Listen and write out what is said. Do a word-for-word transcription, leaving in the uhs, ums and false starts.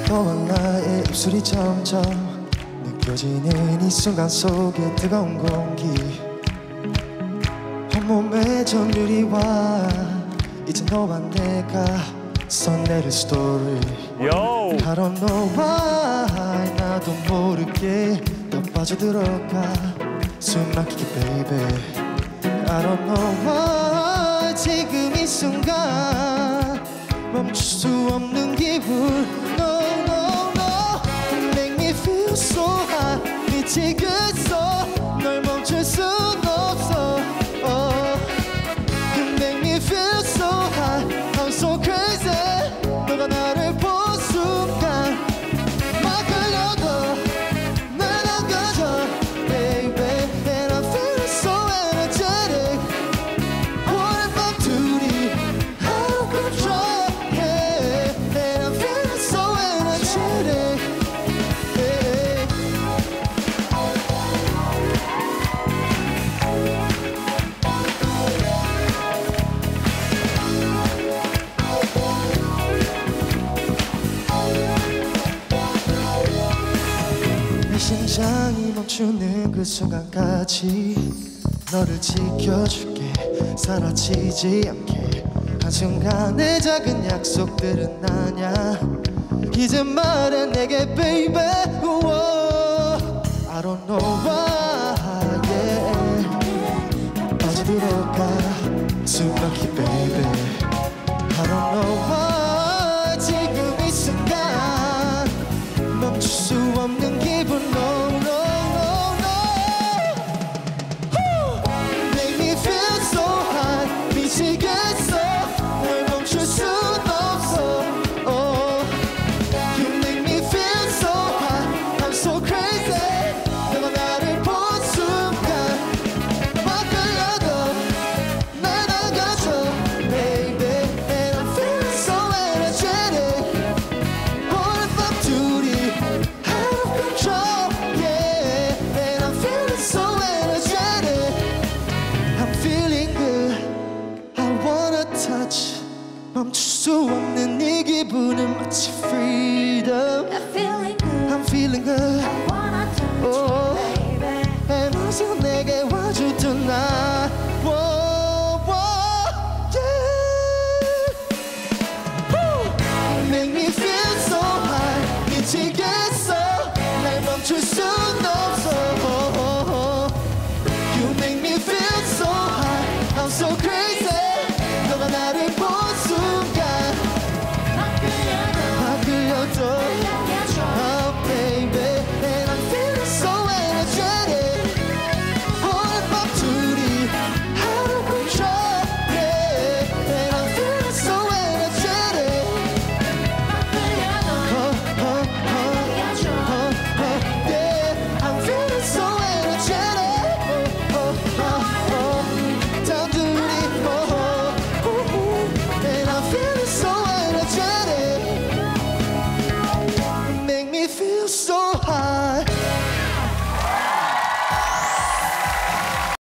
너와 나의 입술이 점점 느껴지는 이 순간 속에 뜨거운 공기 온몸에 전율이 와 이제 너와 내가 써내릴 스토리 I don't know why 나도 모르게 더 빠져들어가 숨 막히게 baby I don't know why 지금 이 순간 멈출 수 없는 기분 No no no Make me feel so high 미치겠어 널 멈출 순 없어 oh. You make me feel so high I'm so crazy 너가 나를 본 순간 막 끌려도 날 남겨줘 baby And I'm feeling so energetic 오늘 밤 둘이 out of control yeah And I'm feeling so energetic yeah. 내 심장이 멈추는 그 순간까지 너를 지켜줄게 사라지지 않게 한순간의 작은 약속들은 아냐 이제 말해 내게 baby 우와. I don't know why yeah. 빠져들어가 숨 막히 baby I don't know why 지금 이 순간 멈출 수 없는 기분 no no no no Woo! Make me feel so high 미치겠어 널 멈출 순 없어 oh. You make me feel so high I'm so crazy 너가 나를 본 순간 막 끌려도 날 남겨줘 baby And I'm feeling so energetic 오늘 밤 둘이 out of control yeah And I'm feeling so energetic I'm feeling good I wanna touch 멈출 수 없는 이 기분은 마치